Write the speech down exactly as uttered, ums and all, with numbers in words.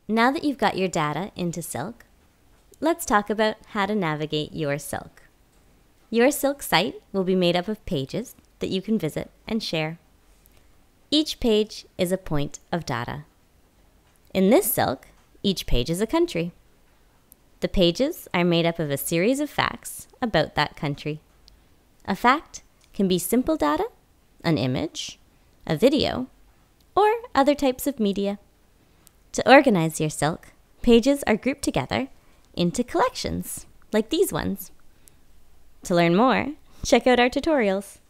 Now that you've got your data into Silk, let's talk about how to navigate your Silk. Your Silk site will be made up of pages that you can visit and share. Each page is a point of data. In this Silk, each page is a country. The pages are made up of a series of facts about that country. A fact can be simple data, an image, a video, or other types of media. To organize your Silk, pages are grouped together into collections, like these ones. To learn more, check out our tutorials.